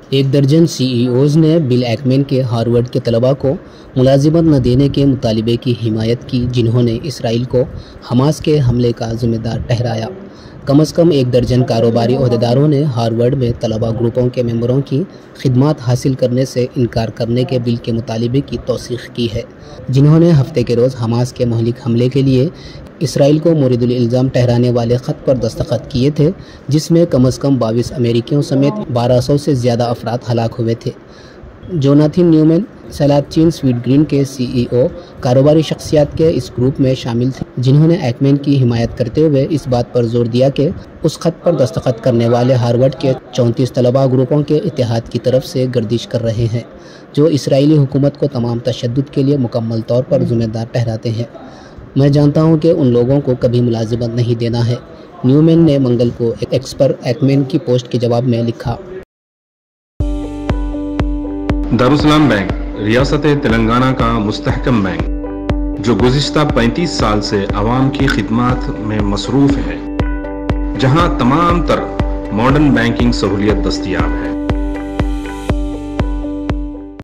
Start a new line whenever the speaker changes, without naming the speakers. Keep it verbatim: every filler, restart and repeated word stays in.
ایک درجن سی E Os نے بل ایکمین کے ہارورڈ کے طلباء کو ملازمت نہ دینے کے مطالبے کی حمایت کی، جنہوں نے اسرائیل کو حماس کے حملے کا ذمہ دار ٹھہرایا۔ کم از کم ایک درجن کاروباری عہدیداروں نے ہارورڈ میں طلباء گروپوں کے ممبروں کی خدمات حاصل کرنے سے انکار کرنے کے بل کے مطالبے کی توثیق کی ہے، جنہوں نے ہفتے کے روز حماس کے مہلک حملے کے لیے اسرائیل کو مورد الزام ٹھہرانے والے خط پر دستخط کیے تھے، جس میں کم از کم بائیس امریکیوں سمیت بارہ سو سے زیادہ افراد ہلاک ہوئے تھے۔ Jonathan Newman, salad chain Sweetgreen کے سی ای او، کاروباری شخصیات کے اس گروپ میں شامل تھے، جنہوں نے ایکمین کی حمایت کرتے ہوئے اس بات پر زور دیا کہ اس خط پر دستخط کرنے والے ہارورڈ کے چونتیس طلباء گروپوں کے اتحاد کی طرف سے گردش کر رہے ہیں، جو اسرائیلی حکومت کو تمام تشدد کے لیے مکمل طور پر ذمہ دار ٹھہراتے ہیں۔ میں جانتا ہوں کہ ان لوگوں کو کبھی ملازمت نہیں دینا ہے، نیومین نے منگل کو ایکس پر ایکمین کی پوسٹ کے جواب میں لکھا۔
دارالسلام بینک ریاست تلنگانہ کا مستحکم بینک، جو گزشتہ پینتیس سال سے عوام کی خدمات میں مصروف ہے، جہاں تمام تر ماڈرن بینکنگ سہولیت دستیاب ہے۔